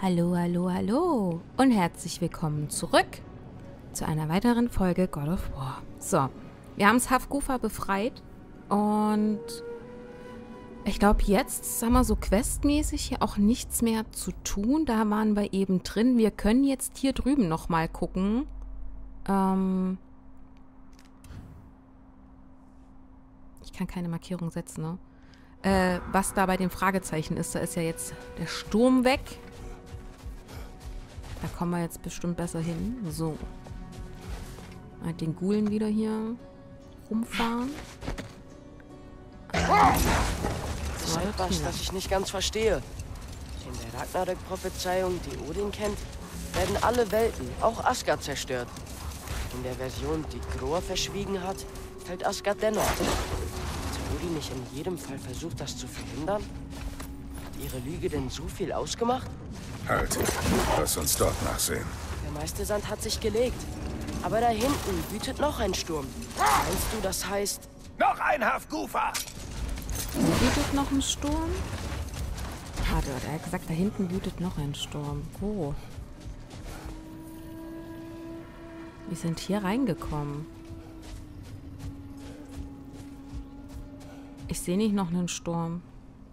Hallo, hallo, hallo und herzlich willkommen zurück zu einer weiteren Folge God of War. So, wir haben es Hafgufa befreit und ich glaube jetzt, haben wir so questmäßig hier auch nichts mehr zu tun. Da waren wir eben drin. Wir können jetzt hier drüben nochmal gucken. Ich kann keine Markierung setzen, ne? Was da bei dem Fragezeichen ist, da ist ja jetzt der Sturm weg. Da kommen wir jetzt bestimmt besser hin. So. Mal den Ghoulen wieder hier rumfahren. Das ist etwas, das ich nicht ganz verstehe. In der Ragnarök-Prophezeiung, die Odin kennt, werden alle Welten, auch Asgard, zerstört. In der Version, die Gror verschwiegen hat, fällt Asgard dennoch. Hat Odin nicht in jedem Fall versucht, das zu verhindern? Hat ihre Lüge denn so viel ausgemacht? Halt, lass uns dort nachsehen. Der meiste Sand hat sich gelegt. Aber da hinten wütet noch ein Sturm. Meinst du, das heißt... Noch ein Hafgufa! Wütet noch ein Sturm? Warte, er hat gesagt, da hinten wütet noch ein Sturm. Wo? Wir sind hier reingekommen. Ich sehe nicht noch einen Sturm.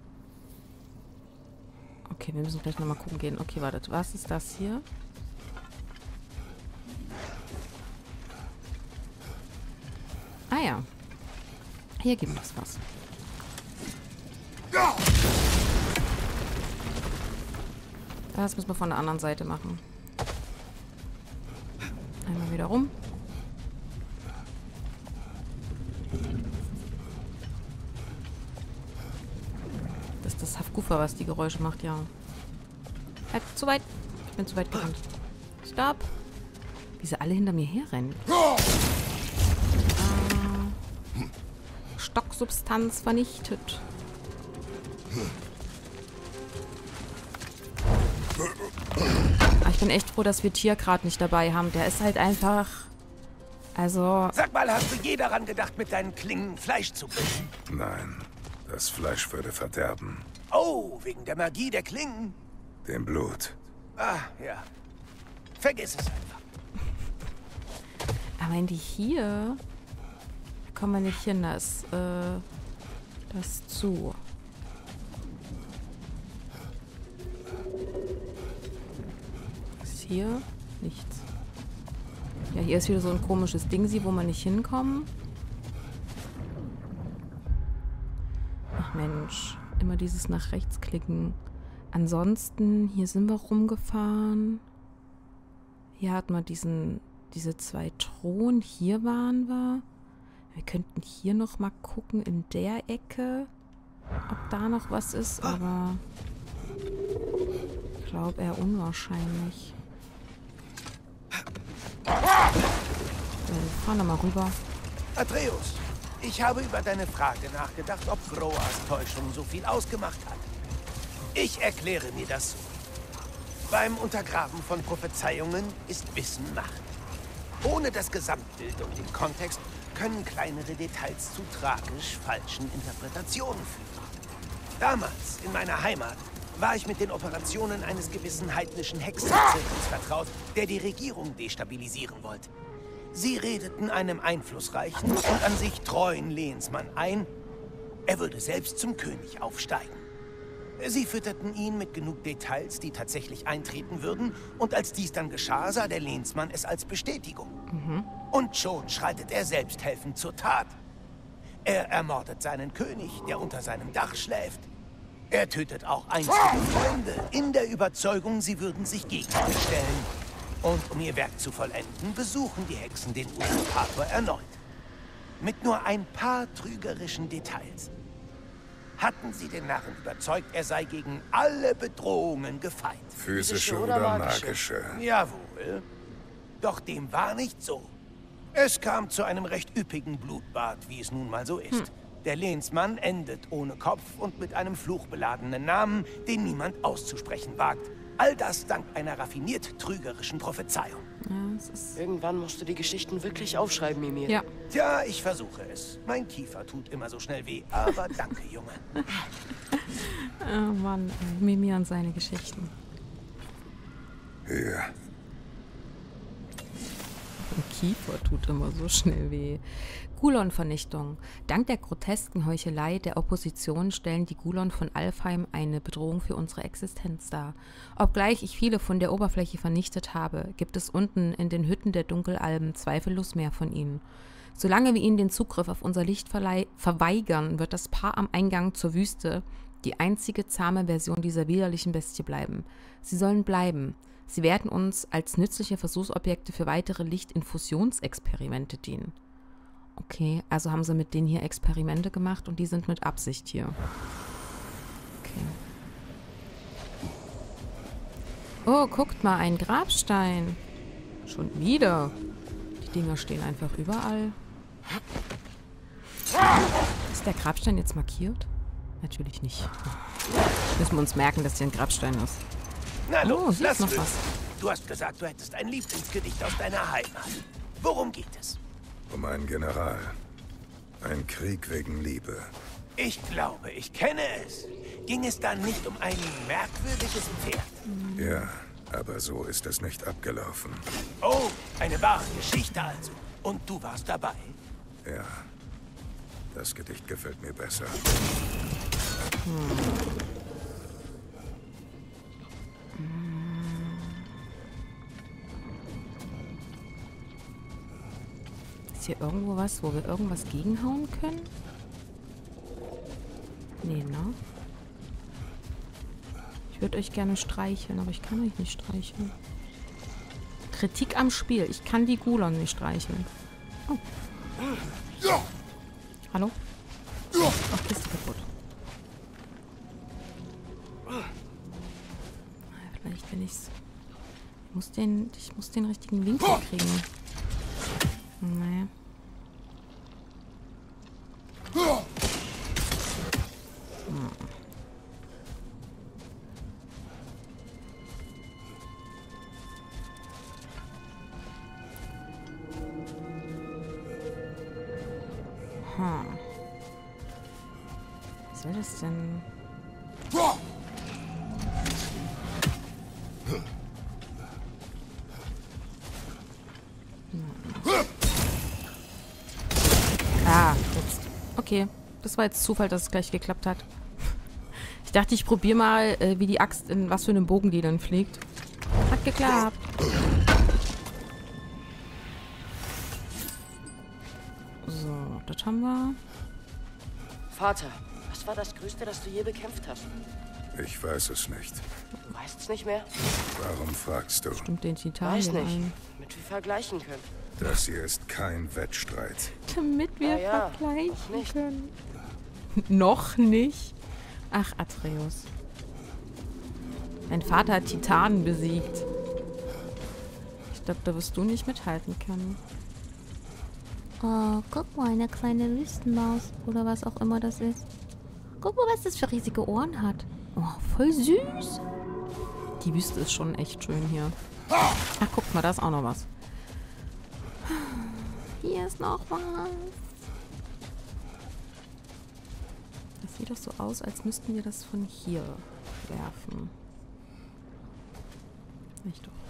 Okay, wir müssen gleich nochmal gucken gehen. Okay, wartet. Was ist das hier? Ah ja. Hier gibt es was. Das müssen wir von der anderen Seite machen. Einmal wieder rum. Das ist das Hafgufa, was die Geräusche macht, ja. Halt, zu weit. Ich bin zu weit gerannt. Stopp. Wie sie alle hinter mir herrennen. Stocksubstanz vernichtet. Aber ich bin echt froh, dass wir Tier gerade nicht dabei haben. Der ist halt einfach... Also... Sag mal, hast du je daran gedacht, mit deinen Klingen Fleisch zu brechen? Nein, das Fleisch würde verderben. Oh, wegen der Magie der Klingen? Dem Blut. Ah, ja. Vergiss es einfach. Aber wenn die hier... Da kommen wir nicht hin, da ist das zu. Ist hier nichts. Ja, hier ist wieder so ein komisches Ding, wo wir nicht hinkommen. Ach Mensch, immer dieses nach rechts klicken. Ansonsten, hier sind wir rumgefahren. Hier hatten wir diese zwei Thronen. Hier waren wir. Wir könnten hier noch mal gucken in der Ecke, ob da noch was ist, aber ich glaube eher unwahrscheinlich. Wir fahren da mal rüber. Atreus, ich habe über deine Frage nachgedacht, ob Groas Täuschung so viel ausgemacht hat. Ich erkläre mir das so. Beim Untergraben von Prophezeiungen ist Wissen Macht. Ohne das Gesamtbild und den Kontext können kleinere Details zu tragisch falschen Interpretationen führen. Damals, in meiner Heimat, war ich mit den Operationen eines gewissen heidnischen Hexenzirkels vertraut, der die Regierung destabilisieren wollte. Sie redeten einem einflussreichen und an sich treuen Lehensmann ein, er würde selbst zum König aufsteigen. Sie fütterten ihn mit genug Details, die tatsächlich eintreten würden, und als dies dann geschah, sah der Lehnsmann es als Bestätigung. Und schon schreitet er selbsthelfend zur Tat. Er ermordet seinen König, der unter seinem Dach schläft. Er tötet auch einstige Freunde, in der Überzeugung, sie würden sich gegen ihn stellen. Und um ihr Werk zu vollenden, besuchen die Hexen den Usurpator erneut. Mit nur ein paar trügerischen Details. Hatten sie den Narren überzeugt, er sei gegen alle Bedrohungen gefeit. Physische oder magische? Jawohl. Doch dem war nicht so. Es kam zu einem recht üppigen Blutbad, wie es nun mal so ist. Der Lehnsmann endet ohne Kopf und mit einem fluchbeladenen Namen, den niemand auszusprechen wagt. All das dank einer raffiniert trügerischen Prophezeiung. Ja, es ist... Irgendwann musst du die Geschichten wirklich aufschreiben, Mimir. Ja. Tja, ich versuche es. Mein Kiefer tut immer so schnell weh, aber danke, Junge. Oh Mann, Mimir und seine Geschichten. Hier. Ein Kiefer tut immer so schnell weh. Gulon-Vernichtung. Dank der grotesken Heuchelei der Opposition stellen die Gulon von Alfheim eine Bedrohung für unsere Existenz dar. Obgleich ich viele von der Oberfläche vernichtet habe, gibt es unten in den Hütten der Dunkelalben zweifellos mehr von ihnen. Solange wir ihnen den Zugriff auf unser Licht verweigern, wird das Paar am Eingang zur Wüste die einzige zahme Version dieser widerlichen Bestie bleiben. Sie sollen bleiben. Sie werden uns als nützliche Versuchsobjekte für weitere Lichtinfusionsexperimente dienen. Okay, also haben sie mit denen hier Experimente gemacht und die sind mit Absicht hier. Okay. Oh, guckt mal, ein Grabstein. Schon wieder. Die Dinger stehen einfach überall. Ist der Grabstein jetzt markiert? Natürlich nicht. Müssen wir uns merken, dass hier ein Grabstein ist. Na los, hier ist noch was. Du hast gesagt, du hättest ein Lieblingsgedicht aus deiner Heimat. Worum geht es? Um einen General. Ein Krieg wegen Liebe. Ich glaube, ich kenne es. Ging es dann nicht um ein merkwürdiges Pferd? Ja, aber so ist es nicht abgelaufen. Oh, eine wahre Geschichte also. Und du warst dabei? Ja. Das Gedicht gefällt mir besser. Ist hier irgendwo was, wo wir irgendwas gegenhauen können? Nee, ne? Ich würde euch gerne streicheln, aber ich kann euch nicht streicheln. Kritik am Spiel. Ich kann die Gulon nicht streicheln. Oh. Hallo? Ach, Kiste kaputt. Vielleicht, wenn ich's... Ich muss den richtigen Winkel kriegen. Nee. Was soll das denn? Ah, jetzt. Okay. Das war jetzt Zufall, dass es gleich geklappt hat. Ich dachte, ich probiere mal, wie die Axt in was für einem Bogen die dann fliegt. Hat geklappt. So, das haben wir. Vater, was war das Größte, das du je bekämpft hast? Ich weiß es nicht. Weißt's nicht mehr? Warum fragst du? Stimmt den Titan Weiß nicht. ein. Damit wir vergleichen können. Das hier ist kein Wettstreit. Damit wir Ja, vergleichen nicht. können. Noch nicht? Ach, Atreus. Dein Vater hat Titanen besiegt. Ich glaube, da wirst du nicht mithalten können. Oh, guck mal, eine kleine Wüstenmaus. Oder was auch immer das ist. Guck mal, was das für riesige Ohren hat. Oh, voll süß. Die Wüste ist schon echt schön hier. Ach, guck mal, da ist auch noch was. Hier ist noch was. Das sieht doch so aus, als müssten wir das von hier werfen. Nicht doch.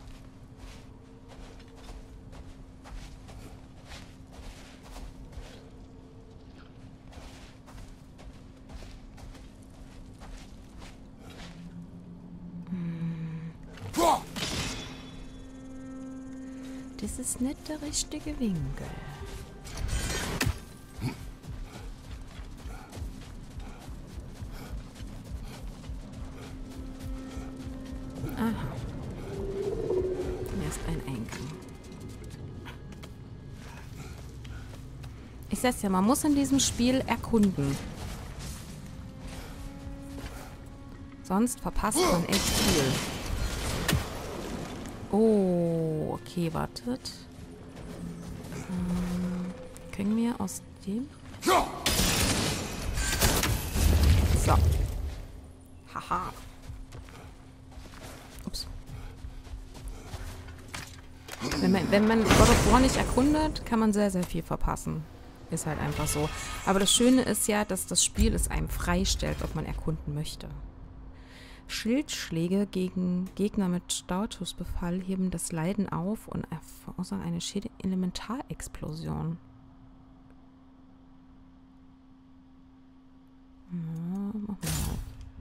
Das ist nicht der richtige Winkel. Aha. Hier ist ein Eingang. Ich sag's ja, man muss in diesem Spiel erkunden. Sonst verpasst man echt viel. Oh, okay, wartet. Können wir aus dem... So. Haha. Ups. Wenn man God of War nicht erkundet, kann man sehr, sehr viel verpassen. Ist halt einfach so. Aber das Schöne ist ja, dass das Spiel es einem freistellt, ob man erkunden möchte. Schildschläge gegen Gegner mit Statusbefall heben das Leiden auf und verursachen eine Elementarexplosion. Ja, machen wir mal.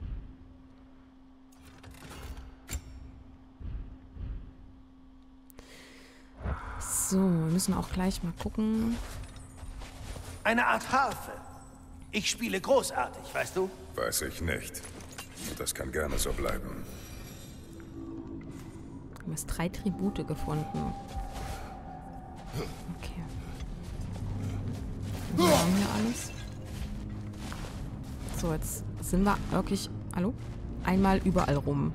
So, wir müssen auch gleich mal gucken. Eine Art Harfe. Ich spiele großartig, weißt du? Weiß ich nicht. Das kann gerne so bleiben. Wir haben jetzt 3 Tribute gefunden. Okay. Wir haben hier alles. So, jetzt sind wir wirklich... Hallo? Einmal überall rum.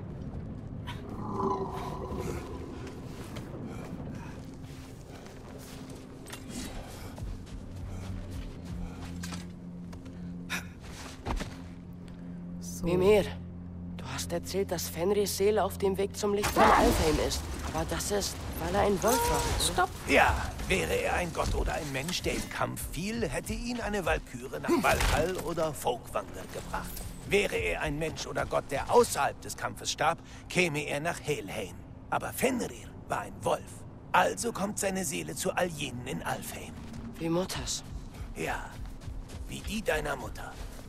So. Mimir, du hast erzählt, dass Fenris Seele auf dem Weg zum Licht von Alfheim ist. Aber das ist, weil er ein Wolf war. Stopp! Ja, wäre er ein Gott oder ein Mensch, der im Kampf fiel, hätte ihn eine Walküre nach Valhall oder Folkwanger gebracht. Wäre er ein Mensch oder Gott, der außerhalb des Kampfes starb, käme er nach Helheim. Aber Fenrir war ein Wolf. Also kommt seine Seele zu all jenen in Alfheim. Wie Mutters. Ja, wie die deiner Mutter.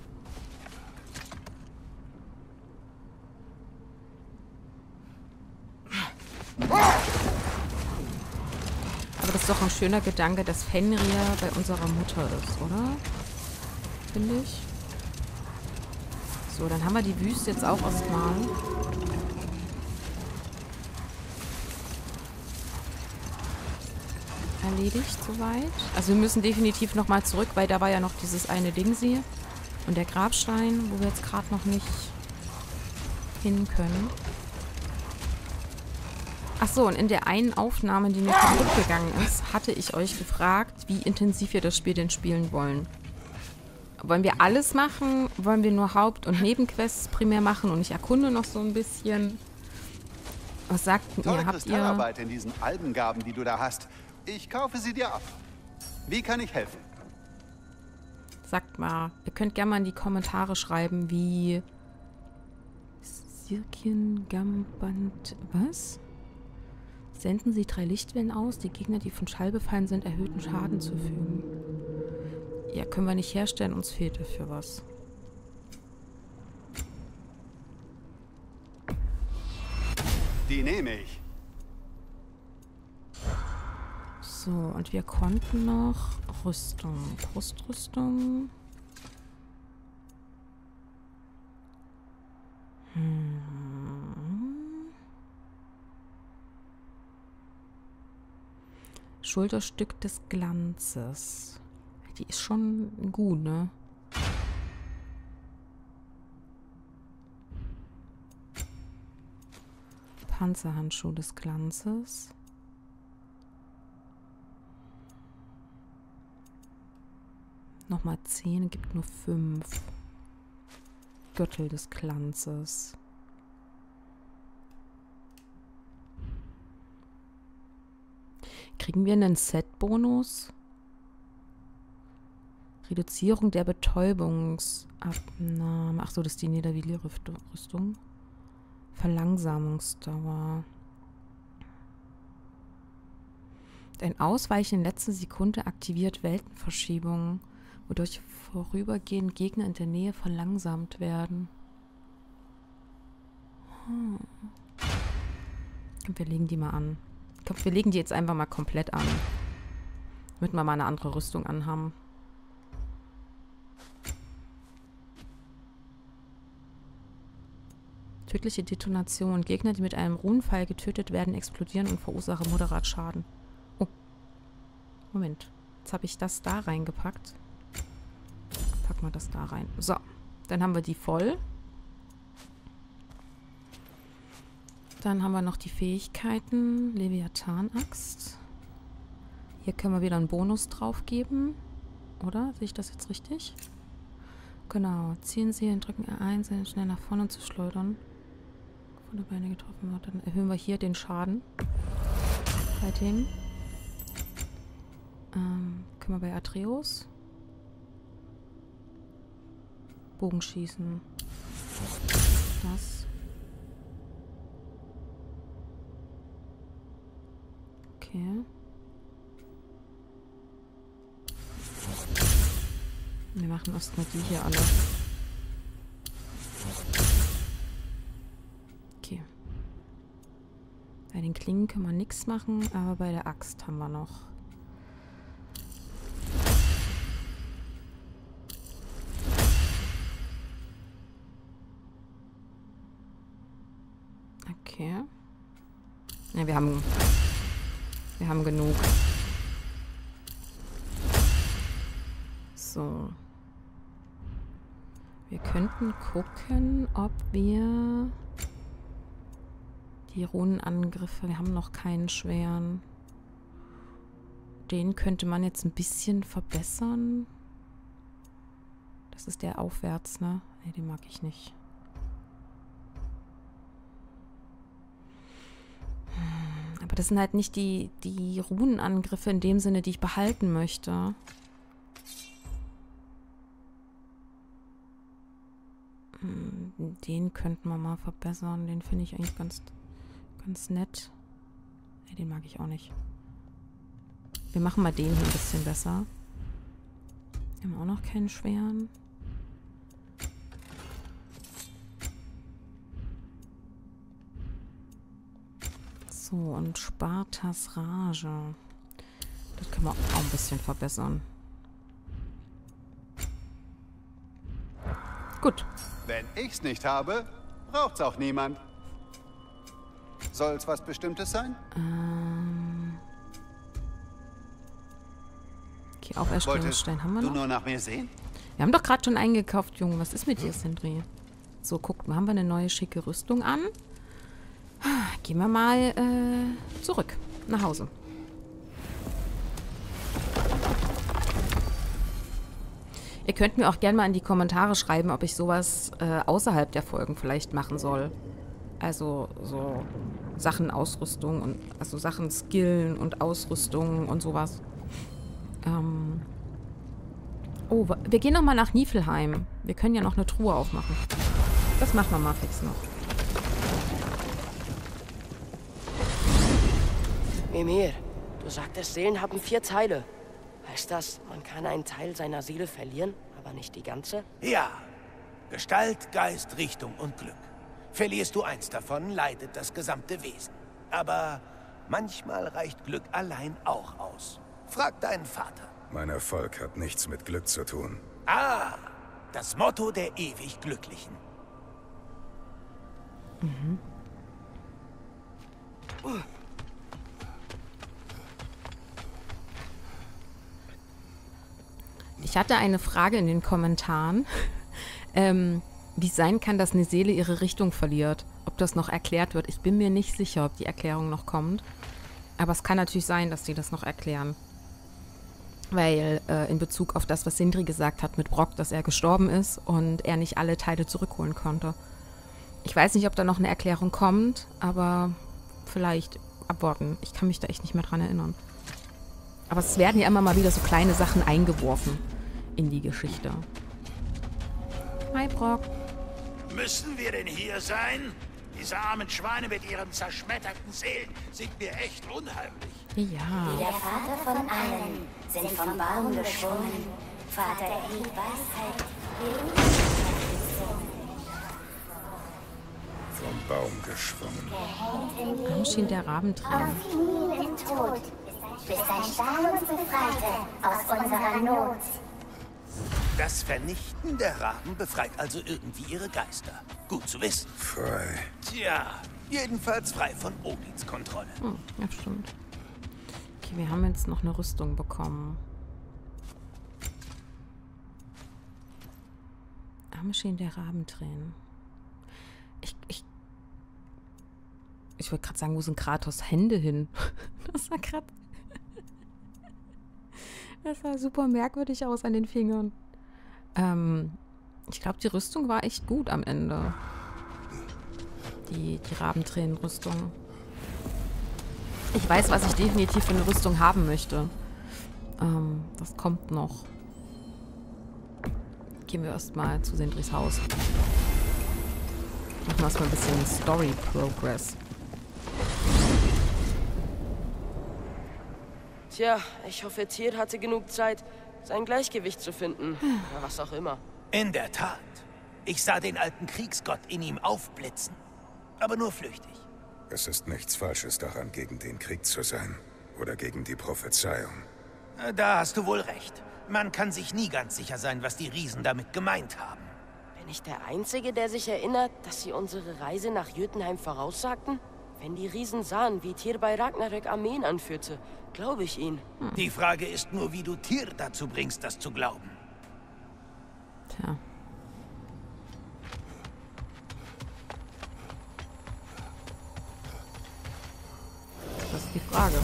Aber das ist doch ein schöner Gedanke, dass Fenrir bei unserer Mutter ist, oder? Finde ich. So, dann haben wir die Wüste jetzt auch erstmal. Erledigt soweit. Also wir müssen definitiv nochmal zurück, weil da war ja noch dieses eine Dingsi. Und der Grabstein, wo wir jetzt gerade noch nicht hin können. Ach so, und in der einen Aufnahme, die mir kaputt gegangen ist, hatte ich euch gefragt, wie intensiv wir das Spiel denn spielen wollen. Wollen wir alles machen? Wollen wir nur Haupt- und Nebenquests primär machen? Und ich erkunde noch so ein bisschen. Was sagt ihr? Tolle Habt ihr... Kristallarbeit in diesen Albengaben, die du da hast. Ich kaufe sie dir ab. Wie kann ich helfen? Sagt mal. Ihr könnt gerne mal in die Kommentare schreiben, wie... Sirkien-Gamband... Was? Senden Sie 3 Lichtwellen aus, die Gegner, die von Schall befallen sind, erhöhten Schaden zufügen. Ja, können wir nicht herstellen, uns fehlt dafür was. Die nehme ich. So, und wir konnten noch Rüstung. Brustrüstung. Schulterstück des Glanzes. Die ist schon gut, ne? Panzerhandschuh des Glanzes. Nochmal 10, gibt nur 5. Gürtel des Glanzes. Kriegen wir einen Set-Bonus? Reduzierung der Betäubungsabnahme. Ach so, das ist die Niederwili-Rüstung. Verlangsamungsdauer. Ein Ausweichen in letzter Sekunde aktiviert Weltenverschiebungen, wodurch vorübergehend Gegner in der Nähe verlangsamt werden. Wir legen die mal an. Ich glaube, wir legen die jetzt einfach mal komplett an. Damit wir mal eine andere Rüstung anhaben. Tödliche Detonation. Gegner, die mit einem Runenpfeil getötet werden, explodieren und verursachen moderat Schaden. Oh. Moment. Jetzt habe ich das da reingepackt. Packen wir das da rein. So. Dann haben wir die voll. Dann haben wir noch die Fähigkeiten. Leviathan-Axt. Hier können wir wieder einen Bonus drauf geben. Oder? Sehe ich das jetzt richtig? Genau. Ziehen Sie und drücken R1, um schnell nach vorne zu schleudern. Von der Beine getroffen wird. Dann erhöhen wir hier den Schaden. Bei dem. Können wir bei Atreus. Bogenschießen. Das. Okay. Wir machen erstmal die hier alle. Okay. Bei den Klingen können wir nichts machen, aber bei der Axt haben wir noch. Okay. Ja, wir haben genug. So. Wir könnten gucken, ob wir die Runenangriffe, wir haben noch keinen schweren. Den könnte man jetzt ein bisschen verbessern. Das ist der aufwärts, ne? Ne, den mag ich nicht. Aber das sind halt nicht die Runenangriffe in dem Sinne, die ich behalten möchte. Den könnten wir mal verbessern. Den finde ich eigentlich ganz nett. Ne, den mag ich auch nicht. Wir machen mal den hier ein bisschen besser. Wir haben auch noch keinen schweren. So, und Spartas Rage. Das können wir auch ein bisschen verbessern. Gut. Wenn ich's nicht habe, braucht's auch niemand. Soll's was Bestimmtes sein? Okay, Auferstehungsstein haben wir noch. Du nur nach mir sehen? Wir haben doch gerade schon eingekauft, Junge. Was ist mit dir, Sindri? So, guck mal, haben wir eine neue schicke Rüstung an? Gehen wir mal zurück nach Hause. Ihr könnt mir auch gerne mal in die Kommentare schreiben, ob ich sowas außerhalb der Folgen vielleicht machen soll. Also so Sachen Ausrüstung und also Sachen Skillen und Ausrüstung und sowas. Oh, wir gehen noch mal nach Niflheim. Wir können ja noch eine Truhe aufmachen. Das machen wir mal fix noch. Mimir, du sagtest, Seelen haben 4 Teile. Heißt das, man kann einen Teil seiner Seele verlieren, aber nicht die ganze? Ja. Gestalt, Geist, Richtung und Glück. Verlierst du eins davon, leidet das gesamte Wesen. Aber manchmal reicht Glück allein auch aus. Frag deinen Vater. Mein Erfolg hat nichts mit Glück zu tun. Ah, das Motto der ewig Glücklichen. Mhm. Ich hatte eine Frage in den Kommentaren, wie es sein kann, dass eine Seele ihre Richtung verliert. Ob das noch erklärt wird. Ich bin mir nicht sicher, ob die Erklärung noch kommt. Aber es kann natürlich sein, dass die das noch erklären. Weil in Bezug auf das, was Sindri gesagt hat mit Brok, dass er gestorben ist und er nicht alle Teile zurückholen konnte. Ich weiß nicht, ob da noch eine Erklärung kommt, aber vielleicht abwarten. Ich kann mich da echt nicht mehr dran erinnern. Aber es werden ja immer mal wieder so kleine Sachen eingeworfen in die Geschichte. Hi, Brok. Müssen wir denn hier sein? Diese armen Schweine mit ihren zerschmetterten Seelen sind mir echt unheimlich. Ja. Die der Vater von allen sind vom Baum geschwungen. Vater erhielt Weisheit, Vom Baum geschwungen. Amschin der Rabentränen. auf ihn im Tod, bis sein Stahl uns befreite aus unserer Not. Das Vernichten der Raben befreit also irgendwie ihre Geister. Gut zu wissen. Frei. Tja, jedenfalls frei von Odins Kontrolle. Hm, ja, stimmt. Okay, wir haben jetzt noch eine Rüstung bekommen. Amschin der Rabentränen. Ich wollte gerade sagen, wo sind Kratos Hände hin? Das sah gerade... Das sah super merkwürdig aus an den Fingern. Ich glaube, die Rüstung war echt gut am Ende. Die Rabentränen-Rüstung. Ich weiß, was ich definitiv für eine Rüstung haben möchte. Das kommt noch. Gehen wir erstmal zu Sindris Haus. Machen wir erstmal ein bisschen Story Progress. Tja, ich hoffe, Tyr hatte genug Zeit, sein Gleichgewicht zu finden. Oder was auch immer. In der Tat. Ich sah den alten Kriegsgott in ihm aufblitzen. Aber nur flüchtig. Es ist nichts Falsches daran, gegen den Krieg zu sein. Oder gegen die Prophezeiung. Da hast du wohl recht. Man kann sich nie ganz sicher sein, was die Riesen damit gemeint haben. Bin ich der Einzige, der sich erinnert, dass sie unsere Reise nach Jötunheim voraussagten? Wenn die Riesen sahen, wie Tyr bei Ragnarök Armeen anführte, glaube ich ihnen. Die Frage ist nur, wie du Tyr dazu bringst, das zu glauben. Tja. Das ist die Frage.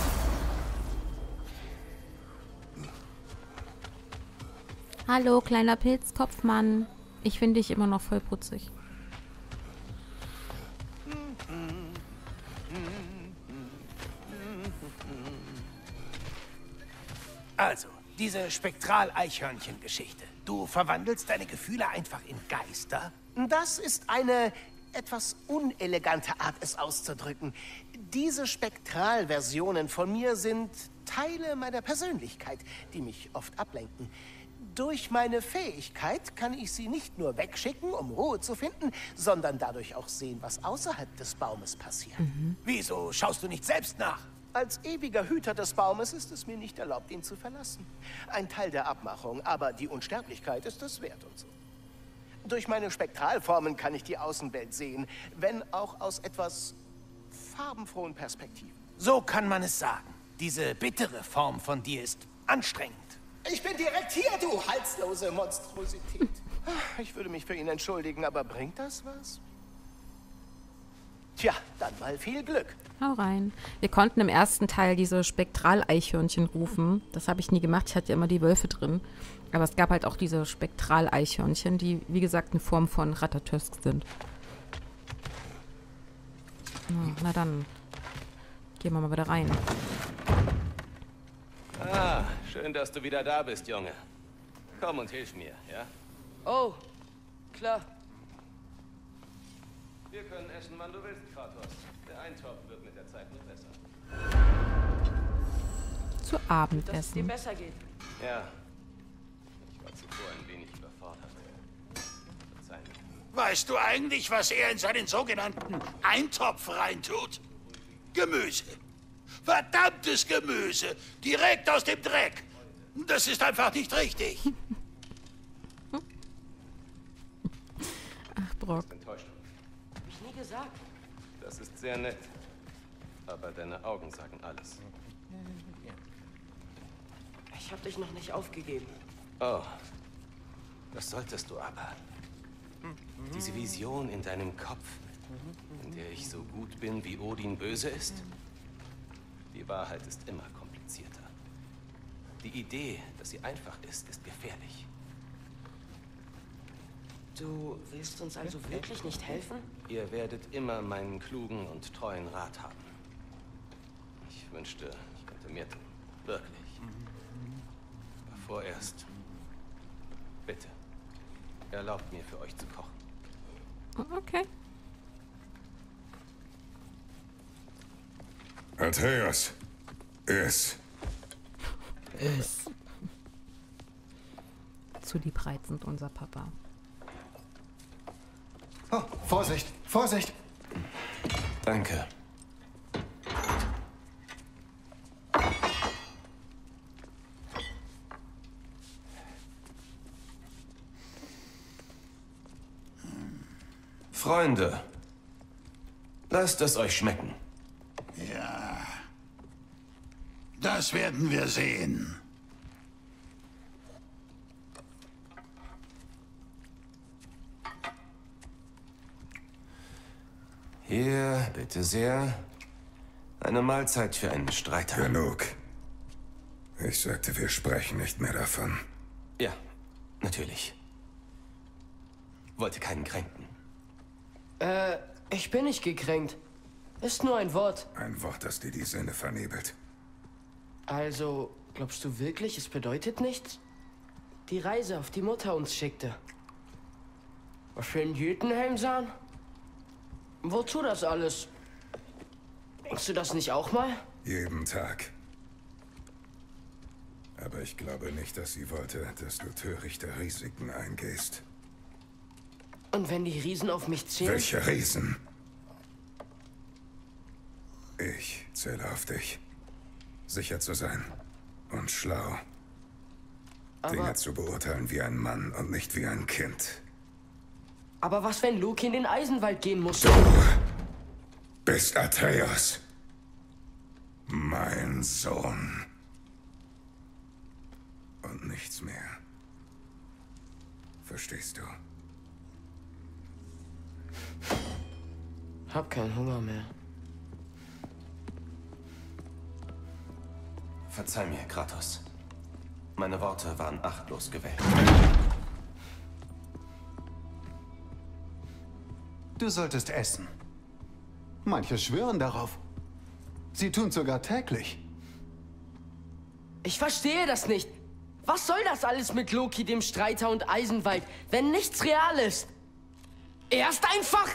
Hallo, kleiner Pilzkopfmann. Ich finde dich immer noch voll putzig. Also, diese Spektral-Eichhörnchen-Geschichte. Du verwandelst deine Gefühle einfach in Geister? Das ist eine etwas unelegante Art, es auszudrücken. Diese Spektralversionen von mir sind Teile meiner Persönlichkeit, die mich oft ablenken. Durch meine Fähigkeit kann ich sie nicht nur wegschicken, um Ruhe zu finden, sondern dadurch auch sehen, was außerhalb des Baumes passiert. Wieso schaust du nicht selbst nach? Als ewiger Hüter des Baumes ist es mir nicht erlaubt, ihn zu verlassen. Ein Teil der Abmachung, aber die Unsterblichkeit ist es wert und so. Durch meine Spektralformen kann ich die Außenwelt sehen, wenn auch aus etwas farbenfrohen Perspektiven. So kann man es sagen. Diese bittere Form von dir ist anstrengend. Ich bin direkt hier, du halslose Monstrosität. Ich würde mich für ihn entschuldigen, aber bringt das was? Tja, dann mal viel Glück. Hau rein. Wir konnten im ersten Teil diese Spektral-Eichhörnchen rufen. Das habe ich nie gemacht. Ich hatte ja immer die Wölfe drin. Aber es gab halt auch diese Spektral-Eichhörnchen, die, wie gesagt, eine Form von Ratatosk sind. Na dann. Gehen wir mal wieder rein. Ah, schön, dass du wieder da bist, Junge. Komm und hilf mir, ja? Oh, klar. Wir können essen, wann du willst, Kratos. Der Eintopf wird mit der Zeit nur besser. Zu Dass es dir Abendessen. besser geht. Ja. Ich war zuvor ein wenig überfordert. Verzeih mir. Weißt du eigentlich, was er in seinen sogenannten Eintopf reintut? Gemüse. Verdammtes Gemüse. Direkt aus dem Dreck. Das ist einfach nicht richtig. Ach, Brock. Enttäuscht. Hab ich nie gesagt. Das ist sehr nett. Aber deine Augen sagen alles. Ich hab dich noch nicht aufgegeben. Oh. Das solltest du aber. Diese Vision in deinem Kopf, in der ich so gut bin, wie Odin böse ist. Die Wahrheit ist immer komplizierter. Die Idee, dass sie einfach ist gefährlich. Du willst uns also wirklich nicht helfen? Ihr werdet immer meinen klugen und treuen Rat haben. Ich wünschte, ich könnte mehr tun. Wirklich. Aber vorerst, bitte, erlaubt mir, für euch zu kochen. Okay. Atreus, iss. Zu liebreizend, unser Papa. Oh, Vorsicht, Vorsicht! Danke. Freunde, lasst es euch schmecken. Ja. Das werden wir sehen. Hier, bitte sehr. Eine Mahlzeit für einen Streiter. Genug. Ich sagte, wir sprechen nicht mehr davon. Ja, natürlich. Wollte keinen kränken. Ich bin nicht gekränkt. Ist nur ein Wort. Ein Wort, das dir die Sinne vernebelt. Also, glaubst du wirklich, es bedeutet nichts? Die Reise, auf die Mutter uns schickte. Was wir in Jötunheim sahen? Wozu das alles? Denkst du das nicht auch mal? Jeden Tag. Aber ich glaube nicht, dass sie wollte, dass du törichte Risiken eingehst. Und wenn die Riesen auf mich zählen? Welche Riesen? Ich zähle auf dich. Sicher zu sein und schlau. Dinge zu beurteilen wie ein Mann und nicht wie ein Kind. Aber was, wenn Loki in den Eisenwald gehen muss? Du bist Atreus. Mein Sohn. Und nichts mehr. Verstehst du? Hab keinen Hunger mehr. Verzeih mir, Kratos. Meine Worte waren achtlos gewählt. Du solltest essen. Manche schwören darauf. Sie tun sogar täglich. Ich verstehe das nicht. Was soll das alles mit Loki, dem Streiter und Eisenwald, wenn nichts real ist? Er ist einfach...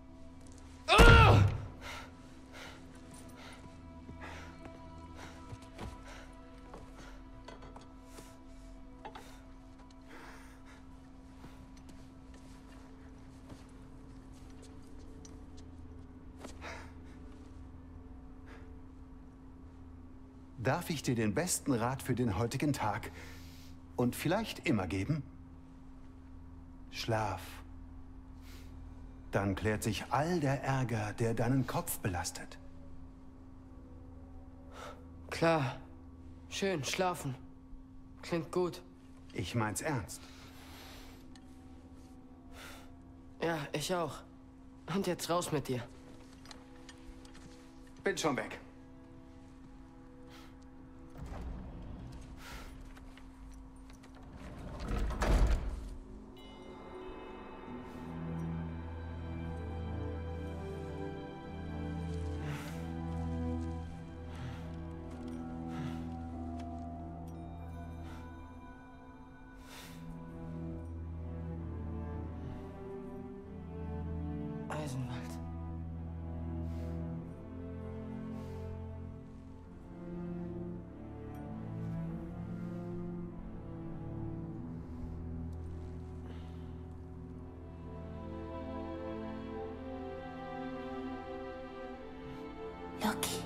Darf ich dir den besten Rat für den heutigen Tag und vielleicht immer geben? Schlaf. Dann klärt sich all der Ärger, der deinen Kopf belastet. Klar. Schön, schlafen. Klingt gut. Ich mein's ernst. Ja, ich auch. Und jetzt raus mit dir. Bin schon weg. Eisenwald. Loki.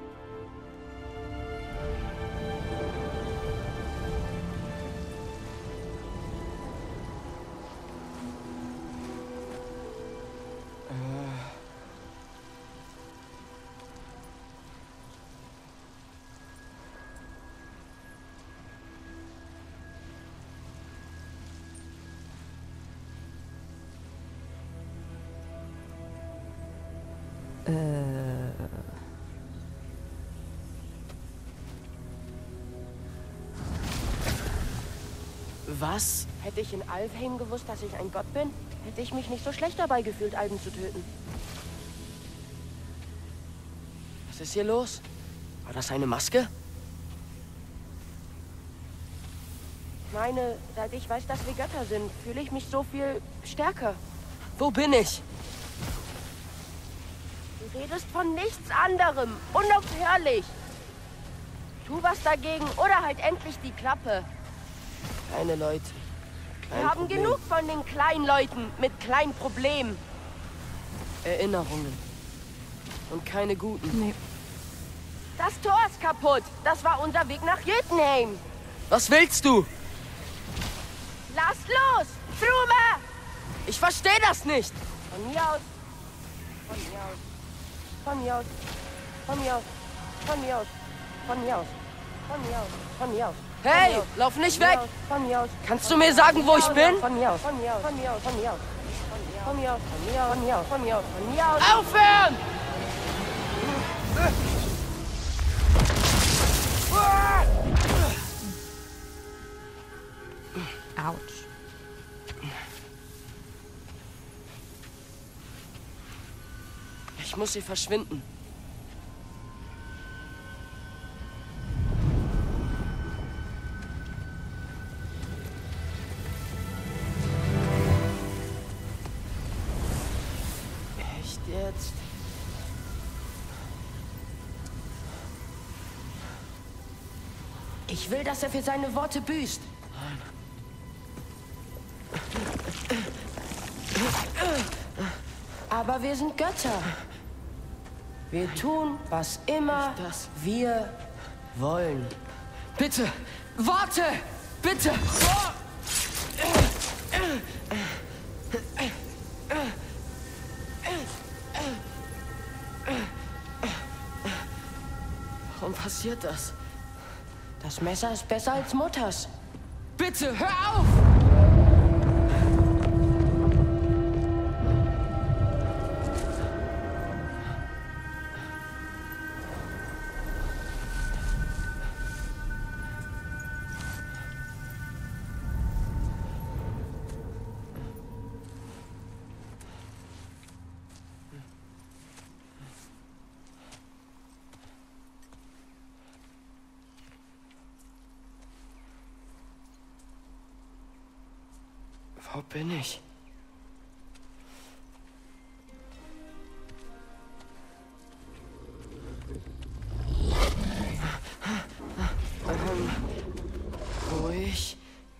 Was? Hätte ich in Alfheim gewusst, dass ich ein Gott bin, hätte ich mich nicht so schlecht dabei gefühlt, Alben zu töten. Was ist hier los? War das eine Maske? Ich meine, seit ich weiß, dass wir Götter sind, fühle ich mich so viel stärker. Wo bin ich? Du redest von nichts anderem. Unaufhörlich. Tu was dagegen oder halt endlich die Klappe. Kleine Leute. Wir haben genug von den kleinen Leuten mit kleinen Problemen. Erinnerungen. Und keine guten. Nee. Das Tor ist kaputt. Das war unser Weg nach Jötunheim. Was willst du? Lass los! Trume! Ich verstehe das nicht. Von mir aus. Von mir aus. Von mir aus. Von mir aus. Von mir aus. Von mir aus. Von mir aus. Von mir aus. Hey, lauf nicht weg! Von mir aus. Kannst du mir sagen, wo ich bin? Von mir aus. Von mir aus. Von mir aus. Von mir aus. Von mir aus. Von mir aus. Von mir aus. Von mir aus. Von mir aus. Aufhören! Autsch. Ich muss hier verschwinden. Echt jetzt? Ich will, dass er für seine Worte büßt. Aber wir sind Götter. Wir tun, was immer wir wollen. Bitte, warte! Bitte! Warum passiert das? Das Messer ist besser als Mutters. Bitte, hör auf! Wo bin ich? Ruhig.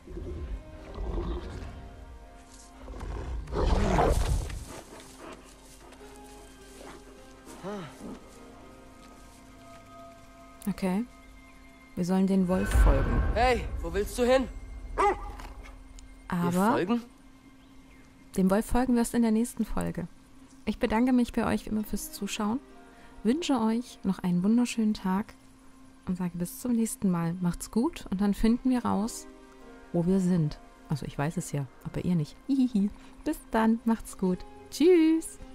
Okay. Wir sollen den Wolf folgen. Hey, wo willst du hin? Aber dem Wolf folgen wir erst in der nächsten Folge. Ich bedanke mich bei euch wie immer fürs Zuschauen, wünsche euch noch einen wunderschönen Tag und sage bis zum nächsten Mal. Macht's gut und dann finden wir raus, wo wir sind. Also ich weiß es ja, aber ihr nicht. Hihihi. Bis dann, macht's gut. Tschüss.